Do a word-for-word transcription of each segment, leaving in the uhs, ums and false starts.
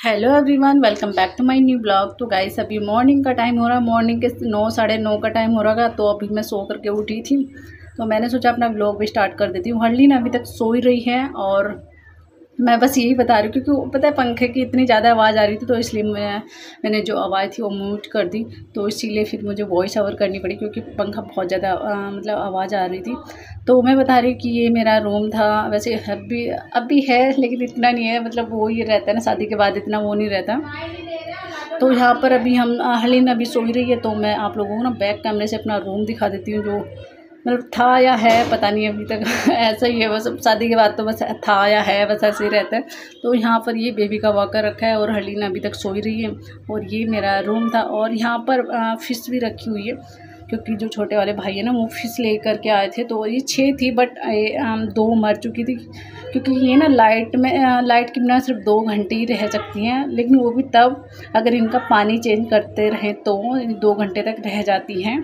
Hello everyone, welcome back to my new blog. तो guys अभी morning का time हो रहा है, मॉर्निंग के नौ साढ़े नौ का टाइम हो रहा है। तो अभी मैं सो करके उठी थी, तो मैंने सोचा अपना ब्लॉग भी स्टार्ट कर देती हूँ। हर्लीन अभी तक सो ही रही है और मैं बस यही बता रही हूँ क्योंकि पता है पंखे की इतनी ज़्यादा आवाज़ आ रही थी, तो इसलिए मैं मैंने जो आवाज़ थी वो म्यूट कर दी। तो इसीलिए फिर मुझे वॉइस ओवर करनी पड़ी क्योंकि पंखा बहुत ज़्यादा मतलब आवाज़ आ रही थी। तो मैं बता रही हूँ कि ये मेरा रूम था। वैसे अभी अभी है लेकिन इतना नहीं है, मतलब वो ये रहता है ना, शादी के बाद इतना वो नहीं रहता। तो यहाँ पर अभी हम हर्लीन अभी सो ही रही है, तो मैं आप लोगों को ना बैक कैमरे से अपना रूम दिखा देती हूँ, जो मतलब था या है पता नहीं अभी तक ऐसा ही है बस। शादी के बाद तो बस था या है, बस ऐसे ही रहता है। तो यहाँ पर ये बेबी का वॉकर रखा है और हर्लीन अभी तक सोई रही है। और ये मेरा रूम था और यहाँ पर फ़िश भी रखी हुई है क्योंकि जो छोटे वाले भाई है ना वो फ़िश ले करके आए थे। तो ये छः थी बट दो मर चुकी थी क्योंकि ये ना लाइट में लाइट के बिना सिर्फ दो घंटे ही रह सकती हैं, लेकिन वो भी तब अगर इनका पानी चेंज करते रहें तो दो घंटे तक रह जाती हैं।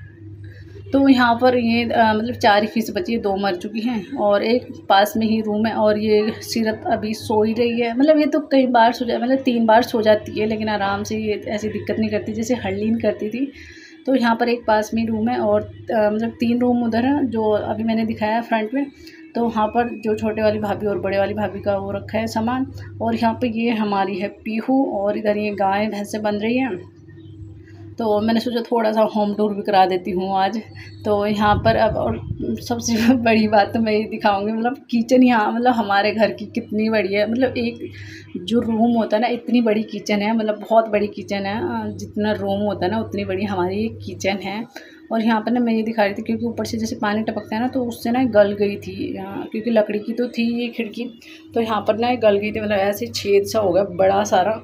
तो यहाँ पर ये आ, मतलब चार ही फीस बची है, दो मर चुकी हैं और एक पास में ही रूम है। और ये सीरत अभी सो ही रही है, मतलब ये तो कई बार सो जा मतलब तीन बार सो जाती है, लेकिन आराम से ये ऐसी दिक्कत नहीं करती जैसे हर्लीन करती थी। तो यहाँ पर एक पास में रूम है और आ, मतलब तीन रूम उधर हैं जो अभी मैंने दिखाया है फ्रंट में। तो वहाँ पर जो छोटे वाली भाभी और बड़े वाली भाभी का वो रखा है सामान। और यहाँ पर ये हमारी है पीहू और इधर ये गाय भैंसें बन रही हैं। तो मैंने सोचा थोड़ा सा होम टूर भी करा देती हूँ आज। तो यहाँ पर अब और सबसे बड़ी बात तो मैं ये दिखाऊंगी, मतलब किचन यहाँ मतलब हमारे घर की कितनी बड़ी है। मतलब एक जो रूम होता है ना, इतनी बड़ी किचन है, मतलब बहुत बड़ी किचन है। जितना रूम होता है ना उतनी बड़ी हमारी किचन है। और यहाँ पर ना मैं ये दिखा रही थी क्योंकि ऊपर से जैसे पानी टपकता है ना, तो उससे ना गल गई थी यहाँ, क्योंकि लकड़ी की तो थी ये खिड़की। तो यहाँ पर ना गल गई थी, मतलब ऐसे छेद सा हो गया बड़ा सारा।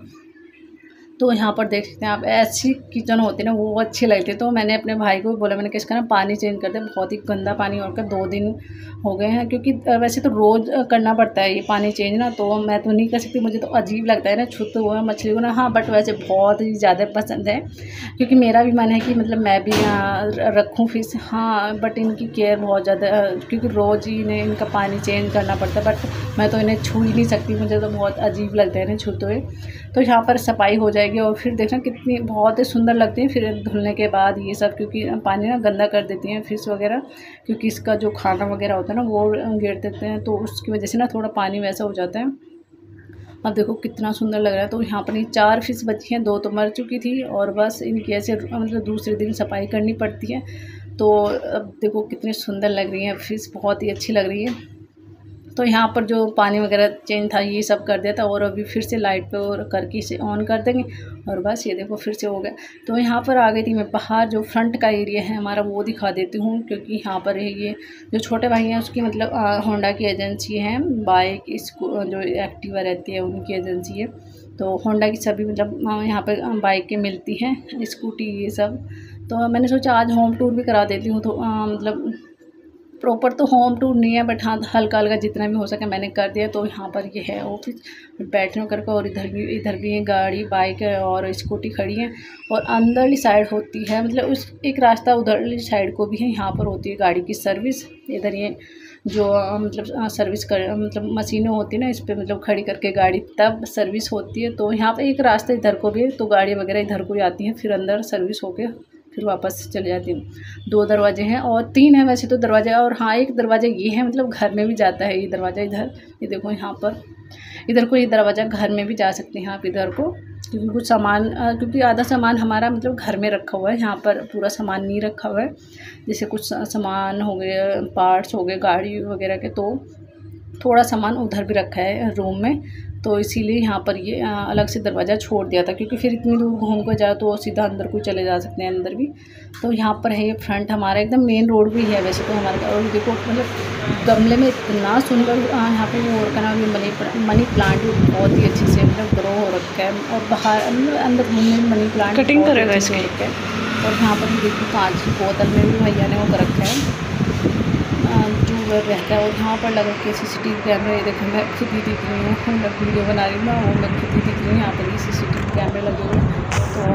तो यहाँ पर देख सकते हैं आप, ऐसी किचन होती है ना वो अच्छी लगती है। तो मैंने अपने भाई को बोला, मैंने किसका ना पानी चेंज कर दे, बहुत ही गंदा पानी होकर दो दिन हो गए हैं। क्योंकि वैसे तो रोज़ करना पड़ता है ये पानी चेंज ना, तो मैं तो नहीं कर सकती, मुझे तो अजीब लगता है ना छूते हुए मछली को ना। हाँ बट वैसे बहुत ही ज़्यादा पसंद है क्योंकि मेरा भी मन है कि मतलब मैं भी रखूँ फिश। हाँ बट इनकी केयर बहुत ज़्यादा, क्योंकि रोज़ ही इन्हें इनका पानी चेंज करना पड़ता है। बट मैं तो इन्हें छू ही नहीं सकती, मुझे तो बहुत अजीब लगता है इन्हें छूते हुए। तो यहाँ पर सफाई हो जाएगी और फिर देखना कितनी बहुत ही सुंदर लगती है फिर धुलने के बाद ये सब, क्योंकि पानी ना गंदा कर देती हैं फिश वगैरह, क्योंकि इसका जो खाना वगैरह होता है ना वो गिर देते हैं, तो उसकी वजह से ना थोड़ा पानी वैसा हो जाता है। अब देखो कितना सुंदर लग रहा है। तो यहाँ पर ये चार फिश बची हैं, दो तो मर चुकी थी और बस इनकी ऐसे मतलब दूसरे दिन सफाई करनी पड़ती है। तो अब देखो कितनी सुंदर लग रही है फिश, बहुत ही अच्छी लग रही है। तो यहाँ पर जो पानी वगैरह चेंज था ये सब कर दिया था और अभी फिर से लाइट पे और करके इसे ऑन कर देंगे और बस ये देखो फिर से हो गया। तो यहाँ पर आ गई थी मैं बाहर, जो फ्रंट का एरिया है हमारा वो दिखा देती हूँ। क्योंकि यहाँ पर है ये जो छोटे भाई हैं उसकी मतलब होंडा की एजेंसी है, बाइक इसको जो एक्टिवा रहती है उनकी एजेंसी है। तो होंडा की सभी मतलब यहाँ पर बाइकें मिलती हैं, स्कूटी ये सब। तो मैंने सोचा आज होम टूर भी करा देती हूँ। तो आ, मतलब प्रॉपर तो होम टूर नहीं है बट हाँ हल्का हल्का जितना भी हो सके मैंने कर दिया। तो यहाँ पर ये है ऑफिस बैठने करके, और इधर भी इधर भी है गाड़ी बाइक है और स्कूटी खड़ी है। और अंदरली साइड होती है मतलब उस एक रास्ता उधरली साइड को भी है, यहाँ पर होती है गाड़ी की सर्विस। इधर ये जो मतलब सर्विस कर मतलब मशीनें होती है ना इस पर मतलब खड़ी करके गाड़ी तब सर्विस होती है। तो यहाँ पर एक रास्ता इधर को भी है, तो गाड़ी वगैरह इधर को ही आती हैं, फिर अंदर सर्विस होके फिर वापस चले जाती हूँ। दो दरवाजे हैं और तीन है वैसे तो दरवाजे, और हाँ एक दरवाज़ा ये है मतलब घर में भी जाता है ये दरवाज़ा इधर। ये देखो यहाँ पर इधर को ये दरवाज़ा घर में भी जा सकते हैं आप इधर को, क्योंकि कुछ सामान क्योंकि आधा सामान हमारा मतलब घर में रखा हुआ है, यहाँ पर पूरा सामान नहीं रखा हुआ है। जैसे कुछ सामान हो गए, पार्ट्स हो गए गाड़ी वगैरह के, तो थोड़ा सामान उधर भी रखा है रूम में। तो इसीलिए यहाँ पर ये अलग से दरवाज़ा छोड़ दिया था, क्योंकि फिर इतनी दूर घूम कर जाओ तो सीधा अंदर को चले जा सकते हैं अंदर भी। तो यहाँ पर है ये फ्रंट हमारा, एकदम मेन रोड भी है वैसे तो हमारे। और देखो मतलब गमले में इतना सुंदर यहाँ पे वो का नाम मनी मनी प्लांट भी बहुत ही अच्छे से मतलब ग्रो हो रखा है। और बाहर मतलब अंदर घूमने में मनी प्लांट कटिंग करेगा इसकी। और यहाँ पर देखो कांच की बोतल में भी भैया ने वो कर रखा है जो रहता है। और यहाँ पर लगा के सीसीटीवी कैमरे, ये देखो मैं खुद ही दिख रही हूँ, मैं वीडियो बना रही हूँ ना वो मैं खुद ही दिख रही हूँ। यहाँ पर ये सीसीटीवी कैमरे लगे हुए हैं। तो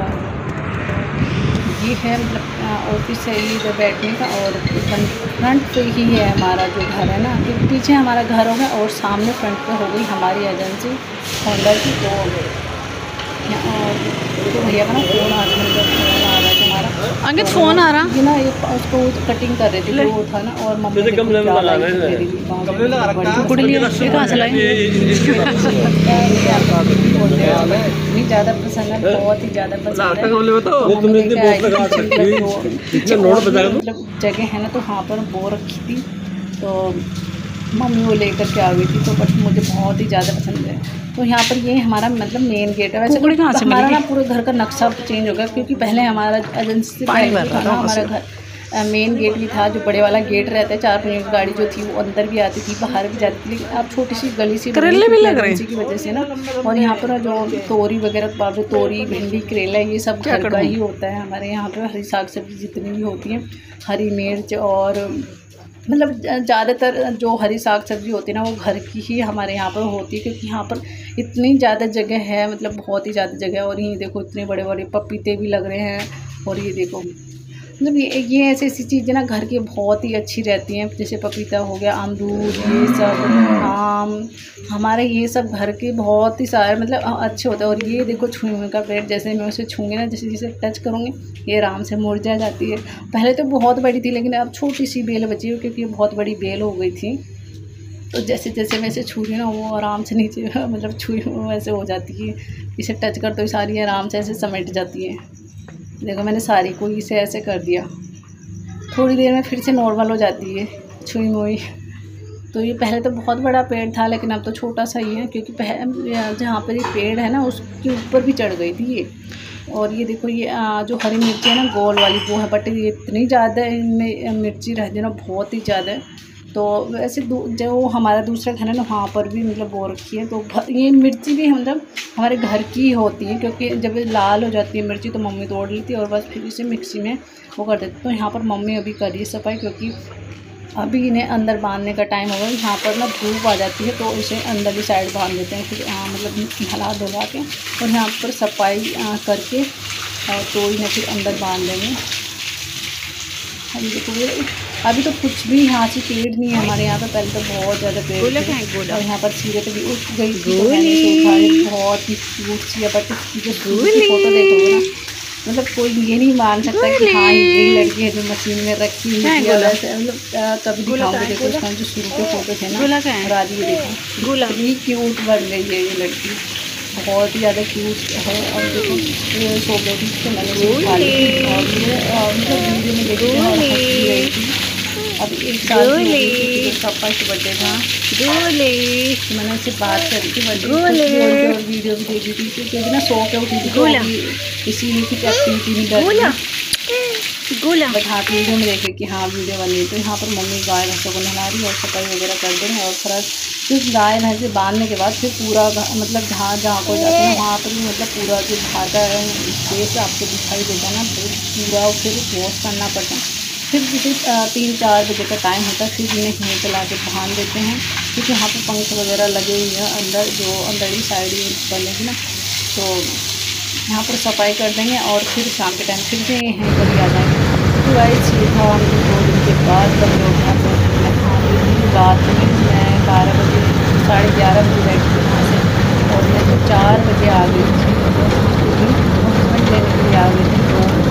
ये है मतलब ऑफिस है ये इधर बैठने का, और फ्रंट पे ही है हमारा जो घर है ना, क्योंकि पीछे हमारा घर होगा और सामने फ्रंट पे हो गई हमारी एजेंसी होंडा की। तो और तो भैया का ना फ़ोन आ रहा है, फ़ोन आ रहा है तुम्हारा अंकित फ़ोन आ रहा ये ना, एक उसको कटिंग कर रही थी जो वो था ना, और मम्मी ने कहाँ से लाई इतनी ज़्यादा पसंद है, बहुत ही ज़्यादा पसंद है। मतलब जगह है ना, तो वहाँ पर बो रखी थी तो मम्मी वो लेकर के आ गई थी, तो बट मुझे बहुत ही ज़्यादा पसंद है। तो यहाँ पर ये हमारा मतलब मेन गेट है। वैसे तो कहाँ से हमारा ना पूरे घर का नक्शा चेंज हो गया, क्योंकि पहले हमारा एजेंसी से पहले था ना हमारा घर मेन गेट भी था, जो बड़े वाला गेट रहता है, चार पहिए की गाड़ी जो थी वो अंदर भी आती थी बाहर भी जाती थी, लेकिन अब छोटी सी गली सी एजेंसी की वजह से ना। और यहाँ पर जो तोरी वगैरह, तोरी भिंडी करेला ये सब घर का ही होता है हमारे यहाँ पर। हरी साग सब्जी जितनी भी होती है, हरी मिर्च और मतलब ज़्यादातर जो हरी साग सब्ज़ी होती है ना, वो घर की ही हमारे यहाँ पर होती है, क्योंकि यहाँ पर इतनी ज़्यादा जगह है, मतलब बहुत ही ज़्यादा जगह है। और ये देखो इतने बड़े बड़े पपीते भी लग रहे हैं, और ये देखो मतलब ये ये ऐसी ऐसी चीज़ें ना घर की बहुत ही अच्छी रहती हैं, जैसे पपीता हो गया, अमरूद, ये सब आम, हमारे ये सब घर के बहुत ही सारे मतलब अच्छे होते हैं। और ये देखो छुई का पेड़, जैसे मैं उसे छूँगी ना, जैसे जैसे टच करूँगी ये आराम से मुरझा जाती है। पहले तो बहुत बड़ी थी, लेकिन अब छोटी सी बेल बची है, क्योंकि बहुत बड़ी बेल हो गई थी। तो जैसे जैसे मैं इसे छू रही हूँ ना, वो आराम से नीचे मतलब छुई वैसे हो जाती है, इसे टच कर तो सारी आराम से ऐसे समेट जाती है। देखो मैंने सारी को इसे ऐसे कर दिया, थोड़ी देर में फिर से नॉर्मल हो जाती है छुई मुई। तो ये पहले तो बहुत बड़ा पेड़ था, लेकिन अब तो छोटा सा ही है, क्योंकि जहाँ पर ये पेड़ है ना उसके ऊपर भी चढ़ गई थी ये। और ये देखो ये जो हरी मिर्ची है ना गोल वाली, वो है, बट ये इतनी ज़्यादा इनमें मिर्ची रहती है ना, बहुत ही ज़्यादा। तो वैसे जो हमारा दूसरा घर है ना, वहाँ पर भी मतलब बो रखी है। तो ये मिर्ची भी मतलब हमारे घर की होती है, क्योंकि जब लाल हो जाती है मिर्ची तो मम्मी तोड़ लेती है और बस फिर इसे मिक्सी में वो कर देती। तो यहाँ पर मम्मी अभी कर रही है सफाई, क्योंकि अभी इन्हें अंदर बांधने का टाइम होगा। यहाँ पर ना धूप आ जाती है, तो इसे अंदर ही साइड बांध देते हैं, फिर आ, मतलब नहला धुला के, और यहाँ पर सफाई आ, करके और तो इन्हें फिर अंदर बांध देंगे। अभी देखो अभी तो कुछ भी यहाँ से पेड़ नहीं है हमारे यहाँ पर, पहले तो बहुत ज़्यादा पेड़ थे। और यहाँ पर सीरत भी उठ गई थी, तो मैंने सोचा बहुत ही क्यूट सी है, बट इसकी जो फोटो देखोगे ना, मतलब कोई ये नहीं मान सकता कि हाँ ये लड़की है जो मशीन में रखी हुई है। वैसे मतलब कभी दिखाऊंगे, देखो उसका जो शुरू के फोटो थे ना, और आज ये देखो इतनी क्यूट बन गई है ये लड़की, बहुत ही ज़्यादा क्यूट है। और देखो ये सो गई थी, तो मैंने उठा ली थी, और ये मतलब वीडियो में देखी और हंस रही थी। अब एक साल की उसका फर्स्ट बर्थडे था, तो मैंने उससे बात करी थी बर्थडे और वीडियो भी देखी थी, क्योंकि ना सो के उठी थी, तो इसीलिए कुछ एक्टिविटी नहीं कर रही, बट हाँ वीडियो में देखे कि हाँ वीडियो बनी। तो यहाँ पर मम्मी गाय भैंसों को नहला रही और सफाई वगैरह कर देंगे, और फ्रेश फिर गाय भैंसे बांधने के बाद फिर पूरा मतलब जहाँ जहाँ को जाते हैं वहाँ पर भी मतलब पूरा जो बाहर का स्पेस आपको दिखाई देता है ना, पूरा फिर वॉश करना पड़ता है। फिर जैसे तीन चार बजे का टाइम होता है, फिर इन्हें यहीं पर ला के बांध देते हैं, क्योंकि यहाँ पर पंख वगैरह लगे हुए हैं अंदर, जो अंदर ही साइड बनेगी ना, तो यहाँ पर सफाई कर देंगे और फिर शाम के टाइम फिर से यहीं पर ही आ जाएंगे। तो गाइस ये था हमको दो दिन के बाद तब लोग यहाँ पर मैं खा रही थी रात में, मैं बारह बजे साढ़े ग्यारह बजे बैठी थी वहाँ से, और मैं तो चार बजे आ गई थी, हस्बैंड लेने के लिए आ गए थे।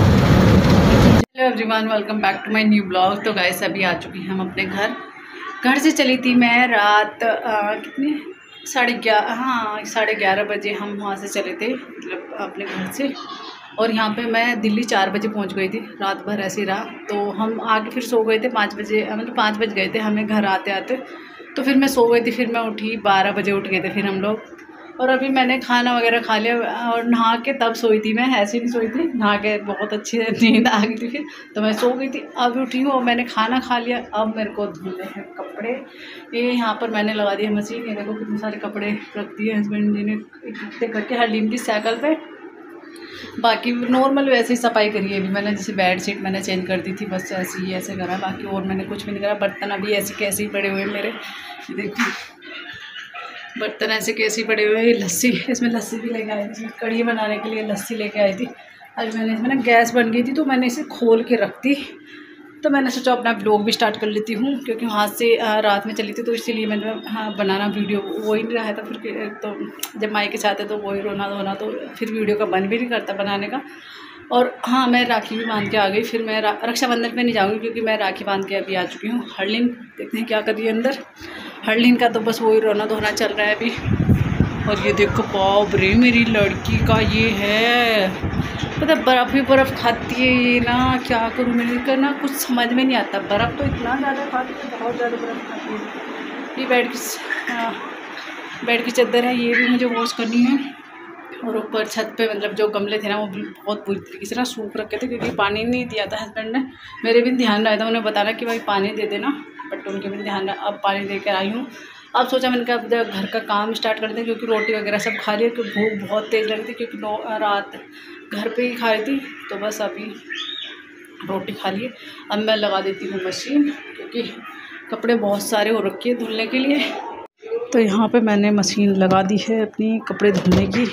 तो hello everyone, welcome back to my new blog. तो गाइस अभी आ चुकी हैं हम अपने घर। घर से चली थी मैं रात आ, कितने साढ़े ग्यारह हाँ साढ़े ग्यारह बजे हम वहाँ से चले थे, मतलब अपने घर से। और यहाँ पे मैं दिल्ली चार बजे पहुँच गई थी, रात भर ऐसे ही रहा। तो हम आके फिर सो गए थे पाँच बजे, मतलब पाँच बज गए थे हमें घर आते आते। तो फिर मैं सो गई थी, फिर मैं उठी बारह बजे उठ गए थे फिर हम लोग। और अभी मैंने खाना वगैरह खा लिया और नहा के तब सोई थी मैं, ऐसे नहीं सोई थी, नहा के बहुत अच्छी नींद आ गई थी फिर, तो मैं सो गई थी। अब उठी हूँ और मैंने खाना खा लिया, अब मेरे को धुलने हैं कपड़े। ये यहाँ पर मैंने लगा दिया मशीन, ये देखो कितने सारे कपड़े रख दिए हस्बैंड जी ने इकट्ठे करके हलीम की साइकिल पे। बाकी नॉर्मल वैसे ही सफाई करी है अभी मैंने, जैसे बेड शीट मैंने चेंज कर दी थी, बस ऐसे ही ऐसे करा, बाकी और मैंने कुछ भी नहीं करा। बर्तन अभी ऐसे कैसे ही पड़े हुए मेरे, देखिए बर्तन ऐसे कैसे पड़े हुए। लस्सी, इसमें लस्सी भी लेके आई थी, कढ़ी बनाने के लिए लस्सी लेके आई थी। आज मैंने इसमें ना गैस बन गई थी, तो मैंने इसे खोल के रख दी, तो मैंने सोचा अपना ब्लॉग भी स्टार्ट कर लेती हूँ, क्योंकि वहाँ से रात में चली थी तो इसीलिए मैंने हाँ बनाना वीडियो वो ही नहीं रहा था। फिर तो जब माई के साथ है तो वही रोना धोना, तो फिर वीडियो का मन भी नहीं करता बनाने का। और हाँ, मैं राखी भी बांध के आ गई। फिर मैं रक्षाबंधन पे नहीं जाऊँगी क्योंकि मैं राखी बांध के अभी आ चुकी हूँ। हरलीन देखते हैं क्या कर रही है अंदर। हरलीन का तो बस वही रोना धोना चल रहा है अभी। और ये देखो बाप रे, मेरी लड़की का ये है, मतलब बर्फ़ ही बर्फ़ खाती है ये ना। क्या करूँ मेरे का ना कुछ समझ में नहीं आता। बर्फ़ तो इतना ज़्यादा खाती है, बहुत ज़्यादा बर्फ़ खाती है। ये बेड की बेड की चादर है, ये भी मुझे वॉश करनी है। और ऊपर छत पे मतलब जो गमले थे ना वो बहुत बुरी तरीके से ना सूख रखे थे, क्योंकि पानी नहीं दिया था हस्बैंड ने। मेरे भी ध्यान रहा था उन्हें बताना कि भाई पानी दे देना, बट उनके भी ध्यान रहा। अब पानी दे कर आई हूँ। अब सोचा मैंने कहा अब घर का काम स्टार्ट करते हैं, क्योंकि रोटी वगैरह सब खा रही है, क्योंकि भूख बहुत तेज़ लग रही थी, क्योंकि नौ रात घर पे ही खा रही थी। तो बस अभी रोटी खा लिए। अब मैं लगा देती हूँ मशीन, क्योंकि कपड़े बहुत सारे हो रखे हैं धुलने के लिए। तो यहाँ पे मैंने मशीन लगा दी है अपनी कपड़े धुलने की।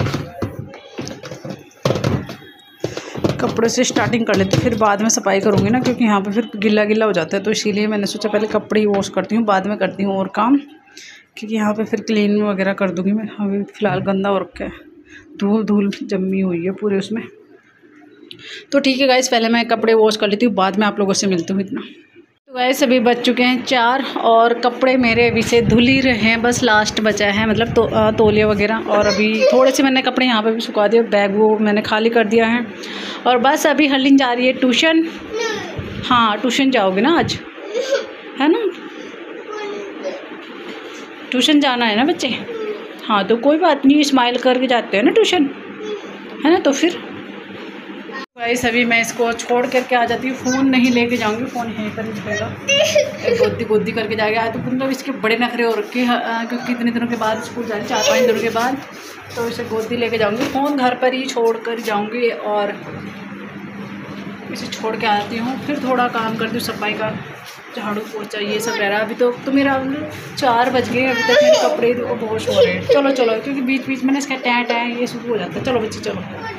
कपड़े से स्टार्टिंग कर लेती, फिर बाद में सफाई करूँगी ना, क्योंकि यहाँ पे फिर गिला गिला हो जाता है। तो इसीलिए मैंने सोचा पहले कपड़े ही वॉश करती हूँ, बाद में करती हूँ और काम, क्योंकि यहाँ पे फिर क्लीन वगैरह कर दूँगी मैं। अभी फ़िलहाल गंदा हो रखा है, धूल धूल जमी हुई है पूरे उसमें। तो ठीक है गाइस, पहले मैं कपड़े वॉश कर लेती हूँ, बाद में आप लोगों से मिलती हूँ। इतना तो गाइस अभी बज चुके हैं चार, और कपड़े मेरे अभी से धुल ही रहे हैं, बस लास्ट बचा है, मतलब तो तौलिया वगैरह। और अभी थोड़े से मैंने कपड़े यहाँ पे भी सुखा दिए, बैग वो मैंने खाली कर दिया है। और बस अभी हरलीन जा रही है ट्यूशन। हाँ, ट्यूशन जाओगे ना आज, है ना? ट्यूशन जाना है ना बच्चे? हाँ, तो कोई बात नहीं, स्माइल करके जाते हैं ना ट्यूशन, है ना? तो फिर गाइस अभी मैं इसको छोड़ करके आ जाती हूँ। फ़ोन नहीं लेके जाऊँगी, फ़ोन यहीं पर ही रहेगा। गोदी गोदी करके जाएगा। तो मतलब इसके बड़े नखरे हो रखे हैं, क्योंकि इतने दिनों के बाद स्कूल जा रही, चार पाँच दिनों के बाद। तो इसे गोदी लेके जाऊँगी, फ़ोन घर पर ही छोड़ कर जाऊँगी और इसे छोड़ के आती हूँ। फिर थोड़ा काम करती हूँ, सफाई का, झाड़ू पोछा ये सब रह रहा है। अभी तो तो मेरा चार बज गए, अभी तक मेरे कपड़े वॉश हो रहे हैं। चलो चलो, क्योंकि बीच बीच में ना इसका टैं टैं ये शुरू हो जाता है। चलो बच्चे चलो।